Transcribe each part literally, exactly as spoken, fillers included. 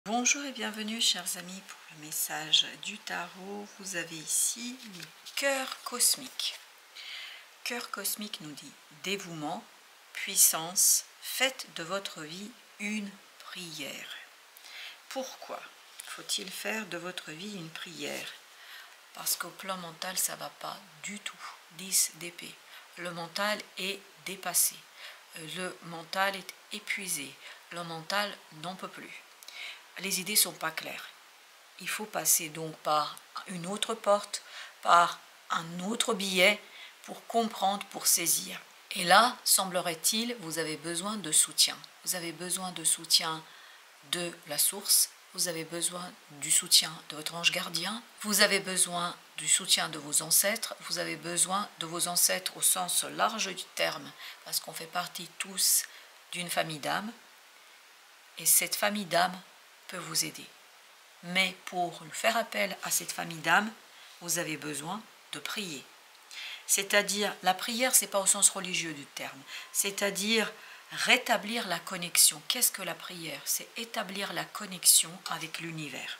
Bonjour et bienvenue chers amis pour le message du tarot. Vous avez ici le cœur cosmique. Cœur cosmique nous dit dévouement, puissance, faites de votre vie une prière. Pourquoi faut-il faire de votre vie une prière? Parce qu'au plan mental ça ne va pas du tout. dix d'épée. Le mental est dépassé. Le mental est épuisé. Le mental n'en peut plus. Les idées ne sont pas claires. Il faut passer donc par une autre porte, par un autre billet pour comprendre, pour saisir. Et là, semblerait-il, vous avez besoin de soutien. Vous avez besoin de soutien de la source, vous avez besoin du soutien de votre ange gardien, vous avez besoin du soutien de vos ancêtres, vous avez besoin de vos ancêtres au sens large du terme, parce qu'on fait partie tous d'une famille d'âmes, et cette famille d'âmes peut vous aider. Mais pour faire appel à cette famille d'âmes, vous avez besoin de prier. C'est-à-dire, la prière, ce n'est pas au sens religieux du terme, c'est-à-dire rétablir la connexion. Qu'est-ce que la prière? C'est établir la connexion avec l'univers.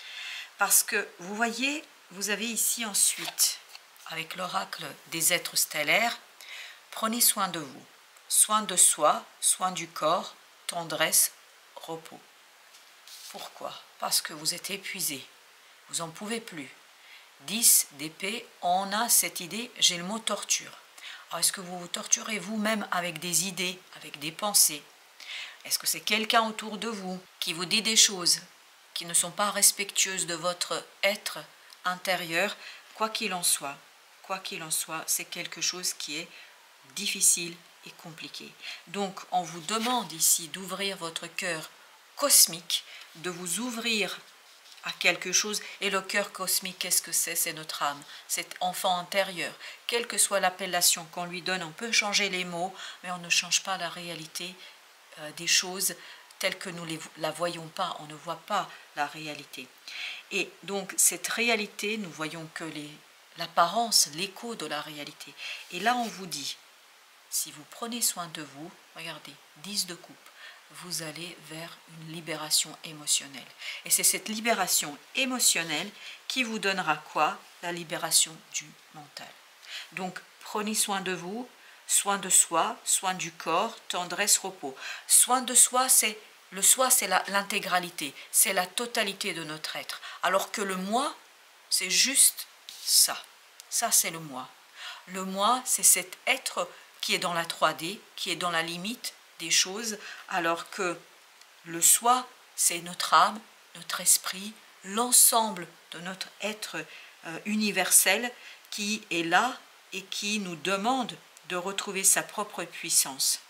Parce que, vous voyez, vous avez ici ensuite, avec l'oracle des êtres stellaires, prenez soin de vous, soin de soi, soin du corps, tendresse, repos. Pourquoi? Parce que vous êtes épuisé, vous n'en pouvez plus. dix d'épée, on a cette idée, j'ai le mot torture. Alors est-ce que vous vous torturez vous-même avec des idées, avec des pensées? Est-ce que c'est quelqu'un autour de vous qui vous dit des choses qui ne sont pas respectueuses de votre être intérieur? Quoi qu'il en soit, quoi qu'il en soit, c'est quelque chose qui est difficile et compliqué. Donc on vous demande ici d'ouvrir votre cœur cosmique, de vous ouvrir à quelque chose. Et le cœur cosmique, qu'est-ce que c'est? C'est notre âme, cet enfant intérieur. Quelle que soit l'appellation qu'on lui donne, on peut changer les mots, mais on ne change pas la réalité euh, des choses telles que nous ne la voyons pas, on ne voit pas la réalité. Et donc cette réalité, nous voyons que l'apparence, l'écho de la réalité. Et là on vous dit, si vous prenez soin de vous, regardez, dix de coupe, vous allez vers une libération émotionnelle. Et c'est cette libération émotionnelle qui vous donnera quoi? La libération du mental. Donc, prenez soin de vous, soin de soi, soin du corps, tendresse, repos. Soin de soi, c'est le soi, c'est l'intégralité, c'est la totalité de notre être. Alors que le moi, c'est juste ça. Ça, c'est le moi. Le moi, c'est cet être qui est dans la trois D, qui est dans la limite des choses, alors que le soi, c'est notre âme, notre esprit, l'ensemble de notre être euh, universel qui est là et qui nous demande de retrouver sa propre puissance.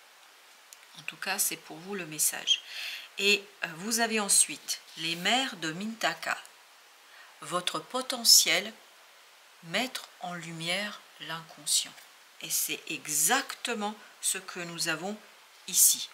En tout cas, c'est pour vous le message. Et euh, vous avez ensuite les mers de Mintaka. Votre potentiel, mettre en lumière l'inconscient. Et c'est exactement ce que nous avons ici.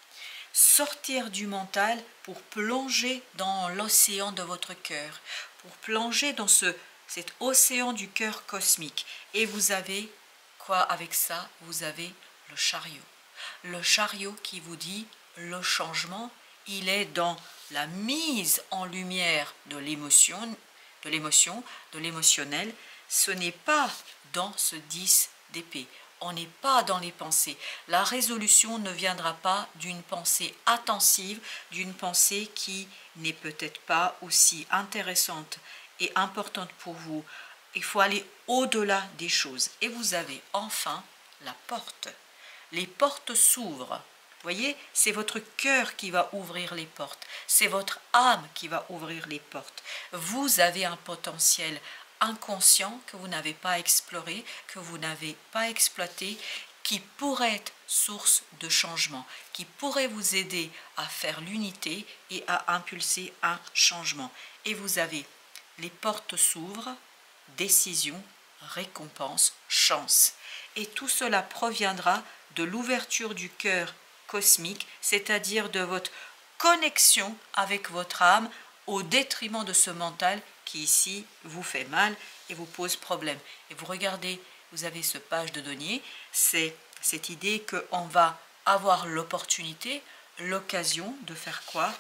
Sortir du mental pour plonger dans l'océan de votre cœur, pour plonger dans ce, cet océan du cœur cosmique. Et vous avez quoi avec ça? Vous avez le chariot. Le chariot qui vous dit le changement, il est dans la mise en lumière de l'émotion, de l'émotion, de l'émotionnel. Ce n'est pas dans ce dix d'épée. On n'est pas dans les pensées. La résolution ne viendra pas d'une pensée attentive, d'une pensée qui n'est peut-être pas aussi intéressante et importante pour vous. Il faut aller au-delà des choses. Et vous avez enfin la porte. Les portes s'ouvrent. Vous voyez, c'est votre cœur qui va ouvrir les portes. C'est votre âme qui va ouvrir les portes. Vous avez un potentiel inconscient que vous n'avez pas exploré, que vous n'avez pas exploité, qui pourrait être source de changement, qui pourrait vous aider à faire l'unité et à impulser un changement. Et vous avez les portes s'ouvrent, décision, récompense, chance. Et tout cela proviendra de l'ouverture du cœur cosmique, c'est-à-dire de votre connexion avec votre âme au détriment de ce mental qui ici vous fait mal et vous pose problème. Et vous regardez, vous avez ce page de denier, c'est cette idée qu'on va avoir l'opportunité, l'occasion de faire quoi?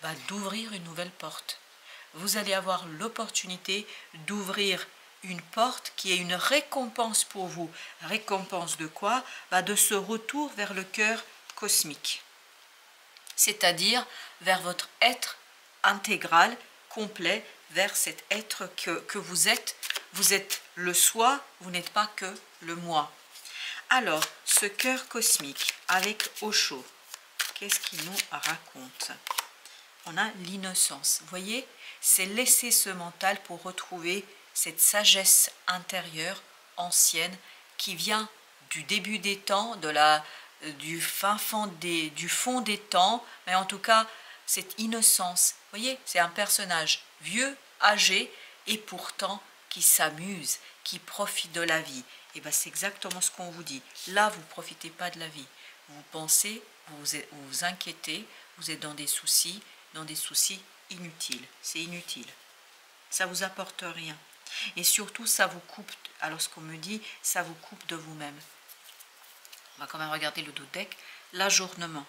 bah, d'ouvrir une nouvelle porte. Vous allez avoir l'opportunité d'ouvrir une porte qui est une récompense pour vous. Récompense de quoi? Bah, de ce retour vers le cœur cosmique. C'est-à-dire vers votre être intégral, complet, vers cet être que, que vous êtes. Vous êtes le soi, vous n'êtes pas que le moi. Alors, ce cœur cosmique avec Osho, qu'est-ce qu'il nous raconte? On a l'innocence. Vous voyez, c'est laisser ce mental pour retrouver cette sagesse intérieure ancienne qui vient du début des temps, de la, du fin fond des, du fond des temps, mais en tout cas, cette innocence. Vous voyez, c'est un personnage vieux, âgé, et pourtant qui s'amuse, qui profite de la vie. Et bien c'est exactement ce qu'on vous dit. Là, vous ne profitez pas de la vie. Vous pensez, vous vous, vous inquiétez, vous êtes dans des soucis, dans des soucis inutiles. C'est inutile. Ça ne vous apporte rien. Et surtout, ça vous coupe, alors ce qu'on me dit, ça vous coupe de vous-même. On va quand même regarder le dodeck. L'ajournement.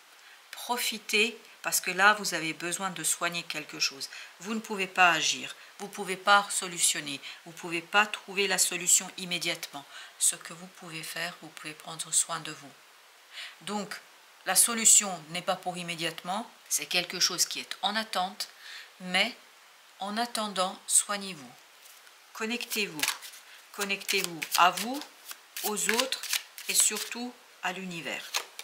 Profitez, parce que là, vous avez besoin de soigner quelque chose. Vous ne pouvez pas agir, vous ne pouvez pas solutionner, vous ne pouvez pas trouver la solution immédiatement. Ce que vous pouvez faire, vous pouvez prendre soin de vous. Donc, la solution n'est pas pour immédiatement, c'est quelque chose qui est en attente, mais en attendant, soignez-vous. Connectez-vous. Connectez-vous à vous, aux autres et surtout à l'univers.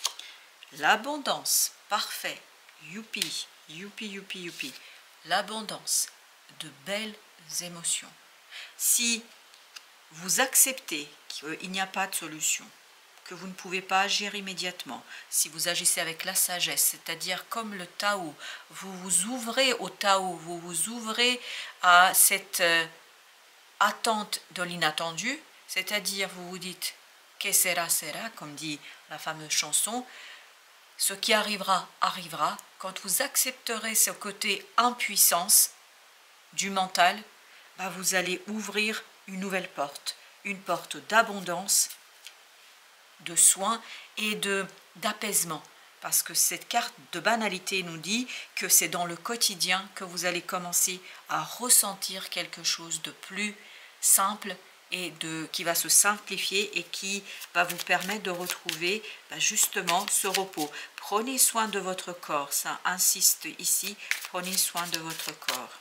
L'abondance, parfait. Youpi, youpi, youpi, youpi. L'abondance de belles émotions. Si vous acceptez qu'il n'y a pas de solution, que vous ne pouvez pas agir immédiatement, si vous agissez avec la sagesse, c'est-à-dire comme le Tao, vous vous ouvrez au Tao, vous vous ouvrez à cette euh, attente de l'inattendu, c'est-à-dire vous vous dites « que sera, sera », comme dit la fameuse chanson, ce qui arrivera, arrivera. Quand vous accepterez ce côté impuissance du mental, bah vous allez ouvrir une nouvelle porte, une porte d'abondance, de soins et de d'apaisement. Parce que cette carte de banalité nous dit que c'est dans le quotidien que vous allez commencer à ressentir quelque chose de plus simple et de, qui va se simplifier et qui va vous permettre de retrouver bah, justement ce repos. Prenez soin de votre corps, ça insiste ici, prenez soin de votre corps.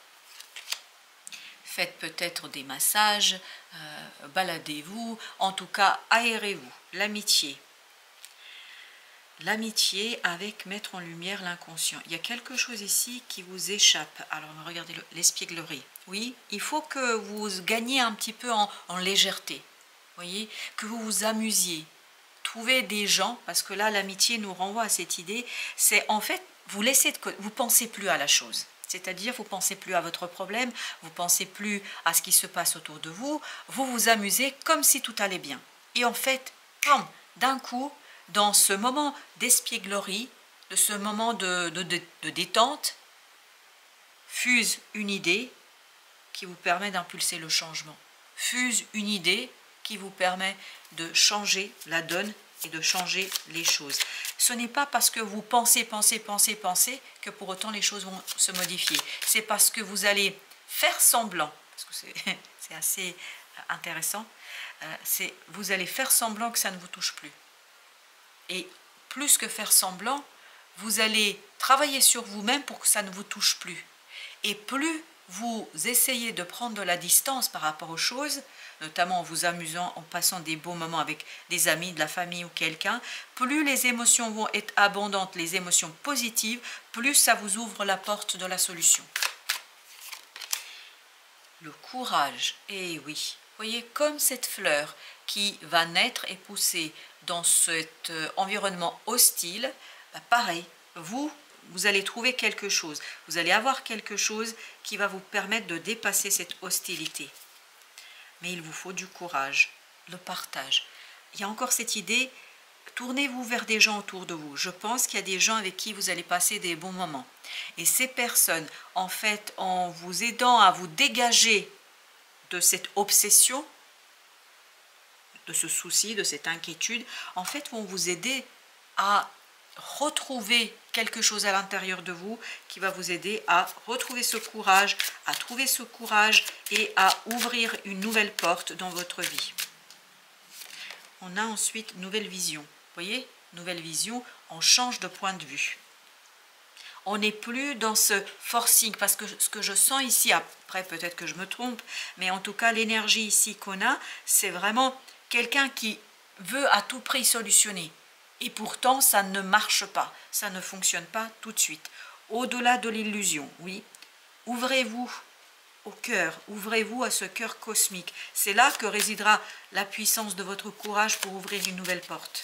Faites peut-être des massages, euh, baladez-vous, en tout cas aérez-vous. L'amitié. L'amitié avec mettre en lumière l'inconscient. Il y a quelque chose ici qui vous échappe. Alors regardez l'espièglerie. Oui, il faut que vous gagniez un petit peu en, en légèreté. Voyez, que vous vous amusiez. Trouvez des gens, parce que là l'amitié nous renvoie à cette idée, c'est en fait, vous laissez de côté, vous ne pensez plus à la chose. C'est-à-dire, vous ne pensez plus à votre problème, vous ne pensez plus à ce qui se passe autour de vous, vous vous amusez comme si tout allait bien. Et en fait, d'un coup, dans ce moment d'espièglerie, de ce moment de, de, de, de détente, fuse une idée qui vous permet d'impulser le changement. Fuse une idée qui vous permet de changer la donne et de changer les choses. Ce n'est pas parce que vous pensez, pensez, pensez, pensez que pour autant les choses vont se modifier. C'est parce que vous allez faire semblant, parce que c'est assez intéressant, euh, c'est vous allez faire semblant que ça ne vous touche plus. Et plus que faire semblant, vous allez travailler sur vous-même pour que ça ne vous touche plus. Et plus vous essayez de prendre de la distance par rapport aux choses, notamment en vous amusant, en passant des beaux moments avec des amis, de la famille ou quelqu'un, plus les émotions vont être abondantes, les émotions positives, plus ça vous ouvre la porte de la solution. Le courage, eh oui, voyez, comme cette fleur qui va naître et pousser dans cet environnement hostile, bah pareil, vous, vous allez trouver quelque chose, vous allez avoir quelque chose qui va vous permettre de dépasser cette hostilité. Mais il vous faut du courage, le partage. Il y a encore cette idée, tournez-vous vers des gens autour de vous. Je pense qu'il y a des gens avec qui vous allez passer des bons moments. Et ces personnes, en fait, en vous aidant à vous dégager de cette obsession, de ce souci, de cette inquiétude, en fait, vont vous aider à retrouver quelque chose à l'intérieur de vous qui va vous aider à retrouver ce courage, à trouver ce courage et à ouvrir une nouvelle porte dans votre vie. On a ensuite nouvelle vision. Vous voyez, nouvelle vision, on change de point de vue. On n'est plus dans ce forcing, parce que ce que je sens ici, après peut-être que je me trompe, mais en tout cas l'énergie ici qu'on a, c'est vraiment quelqu'un qui veut à tout prix solutionner. Et pourtant, ça ne marche pas, ça ne fonctionne pas tout de suite. Au-delà de l'illusion, oui, ouvrez-vous au cœur, ouvrez-vous à ce cœur cosmique. C'est là que résidera la puissance de votre courage pour ouvrir une nouvelle porte.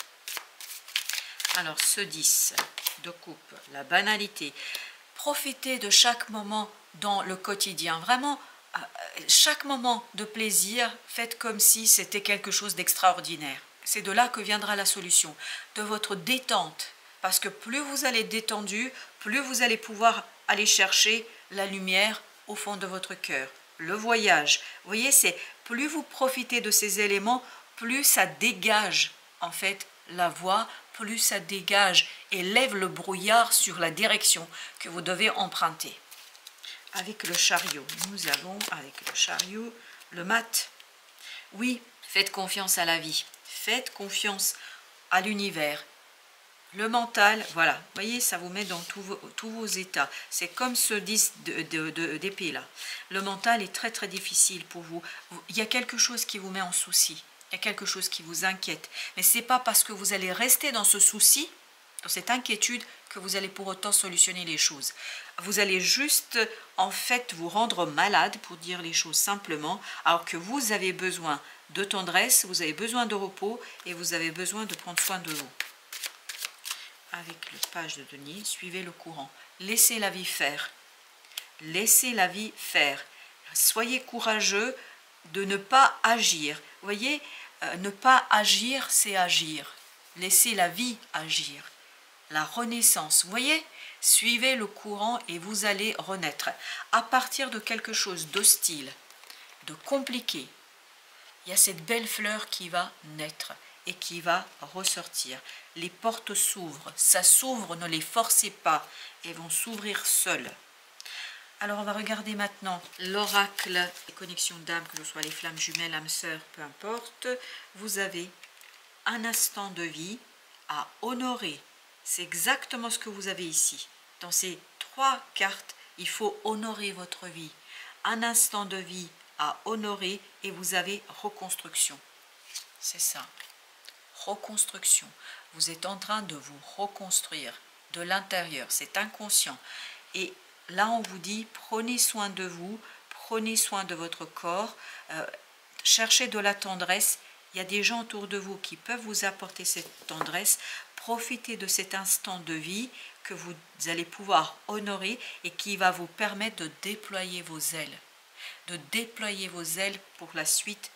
Alors, ce dix de coupe, la banalité. Profitez de chaque moment dans le quotidien. Vraiment, chaque moment de plaisir, faites comme si c'était quelque chose d'extraordinaire. C'est de là que viendra la solution, de votre détente. Parce que plus vous allez détendu, plus vous allez pouvoir aller chercher la lumière au fond de votre cœur. Le voyage, vous voyez, c'est plus vous profitez de ces éléments, plus ça dégage en fait la voie, plus ça dégage et lève le brouillard sur la direction que vous devez emprunter. Avec le chariot, nous avons avec le chariot le mat. Oui, faites confiance à la vie, faites confiance à l'univers. Le mental, voilà, vous voyez, ça vous met dans tous vos, tous vos états. C'est comme ce dix d'épée là. Le mental est très très difficile pour vous. Il y a quelque chose qui vous met en souci. Il y a quelque chose qui vous inquiète. Mais ce n'est pas parce que vous allez rester dans ce souci, dans cette inquiétude, que vous allez pour autant solutionner les choses. Vous allez juste, en fait, vous rendre malade, pour dire les choses simplement, alors que vous avez besoin de tendresse, vous avez besoin de repos et vous avez besoin de prendre soin de vous. Avec le page de denier, suivez le courant. Laissez la vie faire. Laissez la vie faire. Soyez courageux de ne pas agir. Vous voyez, euh, ne pas agir, c'est agir. Laissez la vie agir. La renaissance, vous voyez, suivez le courant et vous allez renaître. À partir de quelque chose d'hostile, de compliqué, il y a cette belle fleur qui va naître et qui va ressortir. Les portes s'ouvrent, ça s'ouvre, ne les forcez pas, elles vont s'ouvrir seules. Alors on va regarder maintenant l'oracle, les connexions d'âme, que ce soit les flammes jumelles, âmes sœurs, peu importe. Vous avez un instant de vie à honorer. C'est exactement ce que vous avez ici. Dans ces trois cartes, il faut honorer votre vie. Un instant de vie à honorer et vous avez reconstruction. C'est ça. Reconstruction. Vous êtes en train de vous reconstruire de l'intérieur. C'est inconscient. Et là, on vous dit, prenez soin de vous, prenez soin de votre corps, euh, cherchez de la tendresse. Il y a des gens autour de vous qui peuvent vous apporter cette tendresse. Profitez de cet instant de vie que vous allez pouvoir honorer et qui va vous permettre de déployer vos ailes. De déployer vos ailes pour la suite